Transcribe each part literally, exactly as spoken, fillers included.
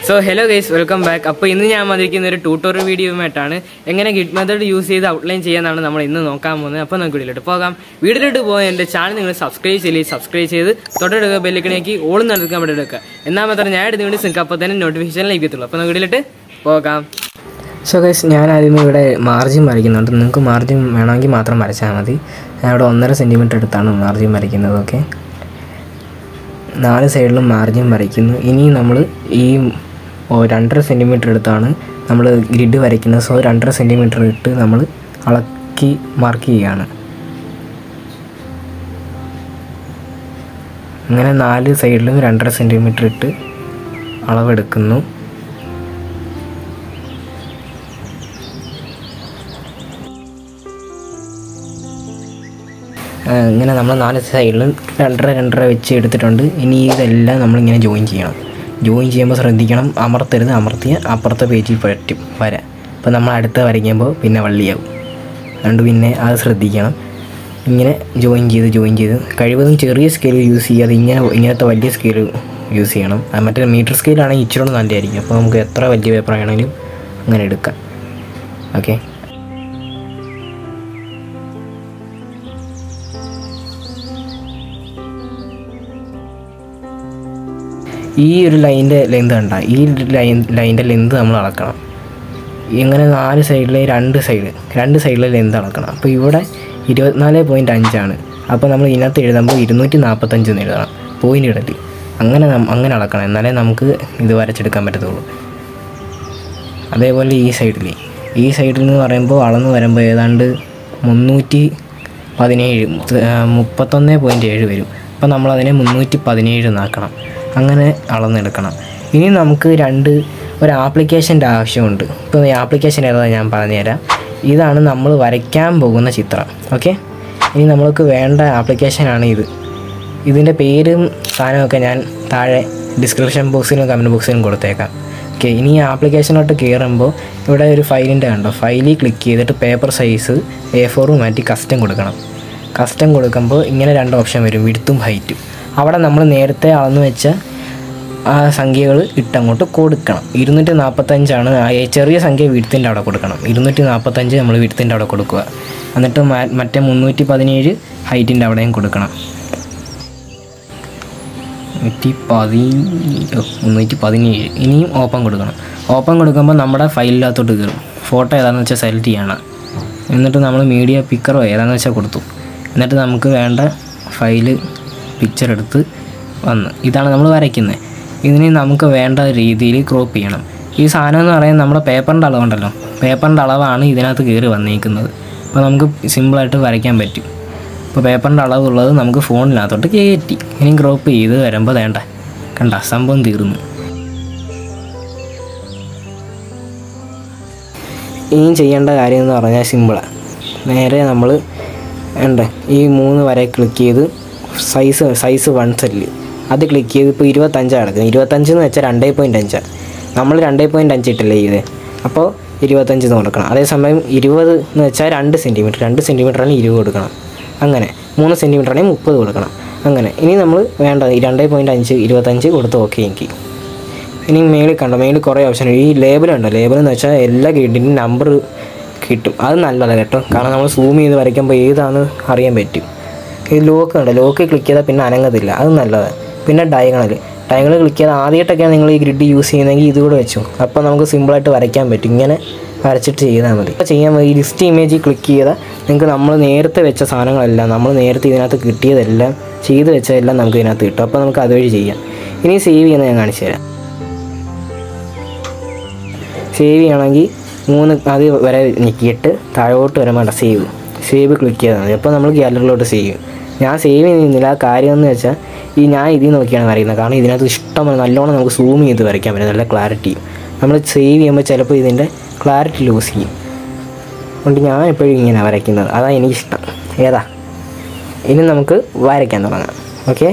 So hello guys, welcome back. അപ്പോൾ ഇന്ന് ഞാൻ വന്നിരിക്കുന്ന ഒരു ട്യൂട്ടോറിയൽ വീഡിയോയുമായിട്ടാണ് എങ്ങനെ ഗിഡ് മെത്തേഡ് യൂസ് ചെയ്ത് ഔട്ട്ലൈൻ ചെയ്യാനാണ് നമ്മൾ ഇന്ന് നോക്കാൻ പോകുന്നത്. അപ്പോൾ നമുക്ക് വീഡിയോയിലോട്ട് പോകാം. വീഡിയോയിലോട്ട് പോകാൻ എൻ്റെ ചാനൽ നിങ്ങൾ സബ്സ്ക്രൈബ് ചെയ്യില്ലേ, സബ്സ്ക്രൈബ് ചെയ്ത് തൊട്ടടുക്ക ബെല്ലിക്കണേക്ക് ഓളും നടക്കാൻ വേണ്ടി എടുക്കുക. എന്നാൽ മാത്രമേ ഞാൻ എടുത്ത് വേണ്ടി നിങ്ങൾക്ക് അപ്പോൾ തന്നെ നോട്ടിഫിക്കേഷൻ ലഭിക്കത്തുള്ളൂ. അപ്പോൾ നമുക്ക് വീഡിയോയിലോട്ട് പോകാം. സോ ഗൈസ്, ഞാൻ ആദ്യമേ ഇവിടെ മാർജിൻ വരയ്ക്കുന്നുണ്ട്. നിങ്ങൾക്ക് മാർജിൻ വേണമെങ്കിൽ മാത്രം വരച്ചാൽ മതി. ഞാൻ ഇവിടെ ഒന്നര സെൻറ്റിമീറ്റർ എടുത്താണ് മാർജിൻ വരയ്ക്കുന്നത്. ഓക്കെ, നാല് സൈഡിലും മാർജിൻ വരയ്ക്കുന്നു. ഇനി നമ്മൾ ഈ രണ്ടര സെൻറ്റിമീറ്റർ എടുത്താണ് നമ്മൾ ഗ്രിഡ് വരയ്ക്കുന്നത്. സോ രണ്ടര സെൻറ്റിമീറ്റർ ഇട്ട് നമ്മൾ അളക്കി മാർക്ക് ചെയ്യുകയാണ്. അങ്ങനെ നാല് സൈഡിലും രണ്ടര സെൻറ്റിമീറ്റർ ഇട്ട് അളവെടുക്കുന്നു. ഇങ്ങനെ നമ്മൾ നാല് സൈഡിലും രണ്ടര രണ്ടര വെച്ച് എടുത്തിട്ടുണ്ട്. ഇനി ഇതെല്ലാം നമ്മളിങ്ങനെ ജോയിൻ ചെയ്യണം. ജോയിൻ ചെയ്യുമ്പോൾ ശ്രദ്ധിക്കണം, അമർത്തരുത്. അമർത്തിയ അപ്പുറത്തെ പേജിൽ പറ്റും വര. അപ്പോൾ നമ്മൾ അടുത്ത വരയ്ക്കുമ്പോൾ പിന്നെ വള്ളിയാവും. അതുകൊണ്ട് പിന്നെ അത് ശ്രദ്ധിക്കണം. ഇങ്ങനെ ജോയിൻ ചെയ്ത് ജോയിൻ ചെയ്ത് കഴിവതും ചെറിയ സ്കെയിൽ യൂസ് ചെയ്യാതെ ഇങ്ങനെ ഇങ്ങനത്തെ വലിയ സ്കെയിൽ യൂസ് ചെയ്യണം. മറ്റേ മീറ്റർ സ്കെയിലാണെങ്കിൽ ഇച്ചിരി നല്ലതായിരിക്കും. അപ്പോൾ നമുക്ക് എത്ര വലിയ പേപ്പർ ആണെങ്കിലും അങ്ങനെ എടുക്കാം. ഓക്കെ, ഈ ഒരു ലൈൻ്റെ ലെന്ത് കണ്ട, ഈ ലൈൻ ലൈൻ്റെ ലെന്ത് നമ്മൾ അളക്കണം. ഇങ്ങനെ നാല് സൈഡിലെ രണ്ട് സൈഡ് രണ്ട് സൈഡിലെ ലെന്ത് അളക്കണം. അപ്പോൾ ഇവിടെ ഇരുപത്തിനാല് പോയിൻറ്റ് അഞ്ചാണ്. അപ്പോൾ നമ്മൾ ഇതിനകത്ത് എഴുതുമ്പോൾ ഇരുന്നൂറ്റി നാൽപ്പത്തഞ്ച് എന്ന് എഴുതണം, പോയിൻ്റ് ഇടല്. അങ്ങനെ അങ്ങനെ അളക്കണം, എന്നാലേ നമുക്ക് ഇത് വരച്ചെടുക്കാൻ പറ്റത്തുള്ളൂ. അതേപോലെ ഈ സൈഡിൽ ഈ സൈഡിൽ എന്ന് പറയുമ്പോൾ അളന്ന് വരുമ്പോൾ ഏതാണ്ട് മുന്നൂറ്റി പതിനേഴ് മുപ്പത്തൊന്ന് പോയിൻറ്റ് ഏഴ് വരും. അപ്പോൾ നമ്മളതിനെ മുന്നൂറ്റി പതിനേഴ് എന്നാക്കണം. അങ്ങനെ അളന്നെടുക്കണം. ഇനി നമുക്ക് രണ്ട് ഒരു ആപ്ലിക്കേഷൻ്റെ ആവശ്യമുണ്ട്. ഇപ്പോൾ ഈ ആപ്ലിക്കേഷൻ ഏതാണ് ഞാൻ പറഞ്ഞുതരാം. ഇതാണ് നമ്മൾ വരയ്ക്കാൻ പോകുന്ന ചിത്രം. ഓക്കെ, ഇനി നമ്മൾക്ക് വേണ്ട ആപ്ലിക്കേഷനാണ് ഇത്. ഇതിൻ്റെ പേരും സാധനമൊക്കെ ഞാൻ താഴെ ഡിസ്ക്രിപ്ഷൻ ബോക്സിലും കമൻറ്റ് ബോക്സിലും കൊടുത്തേക്കാം. ഓക്കെ, ഇനി ഈ ആപ്ലിക്കേഷനോട്ട് കയറുമ്പോൾ ഇവിടെ ഒരു ഫയലിൻ്റെ കണ്ടോ, ഫയലിൽ ക്ലിക്ക് ചെയ്തിട്ട് പേപ്പർ സൈസ് എ ഫോർ മാറ്റി കസ്റ്റം കൊടുക്കണം. കസ്റ്റം കൊടുക്കുമ്പോൾ ഇങ്ങനെ രണ്ട് ഓപ്ഷൻ വരും, വിഡ്ത്തും ഹൈറ്റും. അവിടെ നമ്മൾ നേരത്തെ അളന്ന് വെച്ച ആ സംഖ്യകൾ ഇട്ടങ്ങോട്ട് കൊടുക്കണം. ഇരുന്നൂറ്റി നാൽപ്പത്തഞ്ചാണ് ചെറിയ സംഖ്യ വിഡ്ത്തിൻ്റെ അവിടെ കൊടുക്കണം. ഇരുന്നൂറ്റി നാൽപ്പത്തഞ്ച് നമ്മൾ വിഡ്ത്തിൻ്റെ അവിടെ കൊടുക്കുക. എന്നിട്ട് മറ്റേ മുന്നൂറ്റി പതിനേഴ് ഹൈറ്റിൻ്റെ അവിടെയും കൊടുക്കണം. നൂറ്റി പതിനേഴ് മുന്നൂറ്റി പതിനേഴ് ഇനിയും ഓപ്പൺ കൊടുക്കണം. ഓപ്പൺ കൊടുക്കുമ്പോൾ നമ്മുടെ ഫയലിനകത്തോട്ട് കയറും. ഫോട്ടോ ഏതാണെന്ന് വെച്ചാൽ സെലക്ട് ചെയ്യണം. എന്നിട്ട് നമ്മൾ മീഡിയ പിക്കറോ ഏതാണെന്ന് വെച്ചാൽ കൊടുത്തു. എന്നിട്ട് നമുക്ക് വേണ്ട ഫയല് പിക്ചർ എടുത്ത് വന്ന് ഇതാണ് നമ്മൾ വരയ്ക്കുന്നത്. ഇതിന് നമുക്ക് വേണ്ട രീതിയിൽ ക്രോപ്പ് ചെയ്യണം. ഈ സാധനം എന്ന് പറയുന്നത് നമ്മുടെ പേപ്പറിൻ്റെ അളവുണ്ടല്ലോ, പേപ്പറിൻ്റെ അളവാണ് ഇതിനകത്ത് കയറി വന്നിരിക്കുന്നത്. അപ്പോൾ നമുക്ക് സിമ്പിളായിട്ട് വരയ്ക്കാൻ പറ്റും. ഇപ്പോൾ പേപ്പറിൻ്റെ അളവുള്ളത് നമുക്ക് ഫോണിനകത്തോട്ട് കയറ്റി ഇനി ക്രോപ്പ് ചെയ്ത് വരുമ്പോൾ വേണ്ട കണ്ട സംഭവം തീർന്നു. ഇനിയും ചെയ്യേണ്ട കാര്യം എന്ന് പറഞ്ഞാൽ സിമ്പിളാണ്. നേരെ നമ്മൾ വേണ്ട ഈ മൂന്ന് വരെ ക്ലിക്ക് ചെയ്ത് സൈസ് സൈസ് വൺ സെല്ല് അത് ക്ലിക്ക് ചെയ്ത് ഇപ്പോൾ ഇരുപത്തഞ്ചാണ് കിടക്കുന്നത്. ഇരുപത്തഞ്ചെന്ന് വെച്ചാൽ രണ്ടേ പോയിൻറ്റ് അഞ്ചാണ്. നമ്മൾ രണ്ടേ പോയിൻറ്റ് അഞ്ച് ഇട്ടല്ലേ ഇത്, അപ്പോൾ ഇരുപത്തഞ്ച് എന്ന് കൊടുക്കണം. അതേസമയം ഇരുപത് എന്ന് വെച്ചാൽ രണ്ട് സെൻറ്റിമീറ്റർ രണ്ട് സെൻറ്റിമീറ്ററാണ് ഇരുപത് കൊടുക്കണം. അങ്ങനെ മൂന്ന് സെൻറ്റിമീറ്റർ ആണെങ്കിൽ മുപ്പത് കൊടുക്കണം. അങ്ങനെ ഇനി നമ്മൾ വേണ്ട രണ്ടേ പോയിൻറ്റ് അഞ്ച് ഇരുപത്തഞ്ച് കൊടുത്ത് ഓക്കെ എനിക്ക്. ഇനി മേളിൽ കണ്ടോ, മേളിൽ കുറേ ഓപ്ഷൻ. ഈ ലേബലുണ്ടോ, ലേബൽ എന്ന് വെച്ചാൽ എല്ലാ ഗ്രിഡിൻ്റെയും നമ്പർ കിട്ടും. അത് നല്ലതാണ് കേട്ടോ, കാരണം നമ്മൾ സൂം ചെയ്ത് വരയ്ക്കുമ്പോൾ ഏതാണെന്ന് അറിയാൻ പറ്റും. ഈ ലോക്ക് ഉണ്ട്, ലോക്ക് ക്ലിക്ക് ചെയ്താൽ പിന്നെ അനങ്ങത്തില്ല, അത് നല്ലതാണ്. പിന്നെ ഡയഗണൽ ഡയഗണൽ ക്ലിക്ക് ചെയ്താൽ ആദ്യമായിട്ടൊക്കെയാണ് നിങ്ങൾ ഈ ഗ്രിഡ് യൂസ് ചെയ്യുന്നതെങ്കിൽ ഇതുകൂടെ വെച്ചു. അപ്പോൾ നമുക്ക് സിമ്പിളായിട്ട് വരയ്ക്കാൻ പറ്റും. ഇങ്ങനെ വരച്ചിട്ട് ചെയ്താൽ മതി. അപ്പോൾ ചെയ്യാൻ മതി. ഈ ലിസ്റ്റ് ഇമേജിൽ ക്ലിക്ക് ചെയ്താൽ നിങ്ങൾക്ക് നമ്മൾ നേരത്തെ വെച്ച സാധനങ്ങളെല്ലാം നമ്മൾ നേരത്തെ ഇതിനകത്ത് കിട്ടിയതെല്ലാം ചെയ്ത് വെച്ചതെല്ലാം നമുക്ക് ഇതിനകത്ത് കിട്ടും. അപ്പോൾ നമുക്ക് അതുവഴി ചെയ്യാം. ഇനി സേവ് ചെയ്യുന്നത് ഞാൻ കാണിച്ചു തരാം. സേവ് ചെയ്യണമെങ്കിൽ മൂന്ന് അത് വരെ ഞെക്കിയിട്ട് താഴോട്ട് വരുമ്പോൾ സേവ് സേവ് ക്ലിക്ക് ചെയ്താൽ മതി. അപ്പോൾ നമ്മൾ ഗാലറിയിലോട്ട് സേവ് ചെയ്യും. ഞാൻ സേവ് ചെയ്യുന്നില്ല. ആ കാര്യം എന്ന് വെച്ചാൽ ഈ ഞാൻ ഇതിൽ നോക്കിയാണ് വരയ്ക്കുന്നത്. കാരണം ഇതിനകത്ത് ഇഷ്ടം നല്ലോണം നമുക്ക് സൂം ചെയ്ത് വരയ്ക്കാൻ പറ്റും, നല്ല ക്ലാരിറ്റി. നമ്മൾ സേവ് ചെയ്യുമ്പോൾ ചിലപ്പോൾ ഇതിൻ്റെ ക്ലാരിറ്റി ലൂസ് ചെയ്യും. അതുകൊണ്ട് ഞാൻ എപ്പോഴും ഇങ്ങനെ വരയ്ക്കുന്നത്, അതാണ് എനിക്കിഷ്ടം. ഏതാ ഇനി നമുക്ക് വരയ്ക്കാൻ തുടങ്ങാം. ഓക്കെ,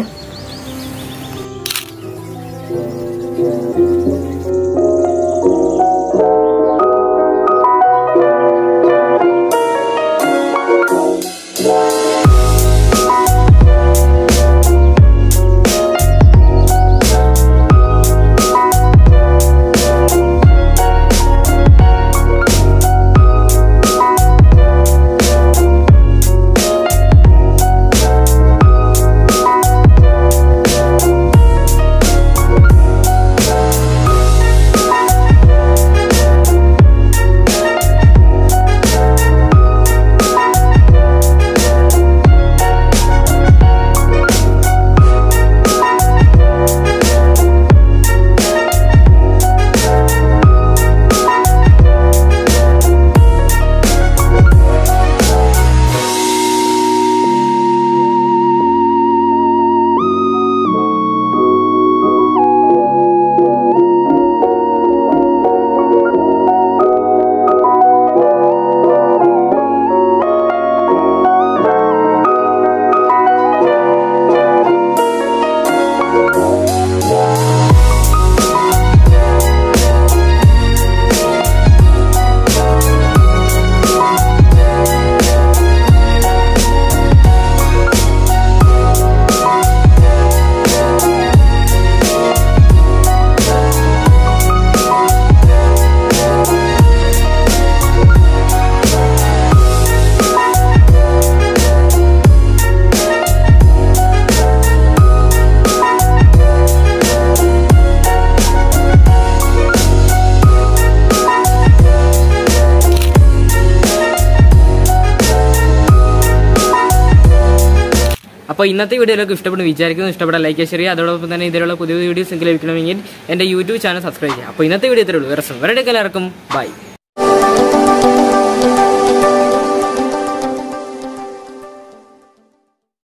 അപ്പോൾ ഇന്നത്തെ വീഡിയോയിലൊക്കെ ഇഷ്ടപ്പെടുന്നു വിചാരിക്കുന്നു. ഇഷ്ടപ്പെടാൻ ലൈക്ക് ചെയ്യുക. അതോടൊപ്പം തന്നെ ഇതിലുള്ള പുതിയ വീഡിയോസ് നിങ്ങൾക്ക് ലഭിക്കണമെങ്കിൽ എൻ്റെ യൂട്യൂബ് ചാനൽ സബ്സ്ക്രൈബ് ചെയ്യുക. അപ്പോൾ ഇന്നത്തെ വീഡിയോ ഇത്രയേ ഉള്ളൂ. വേറെ വേറെ എല്ലാവർക്കും ബൈ.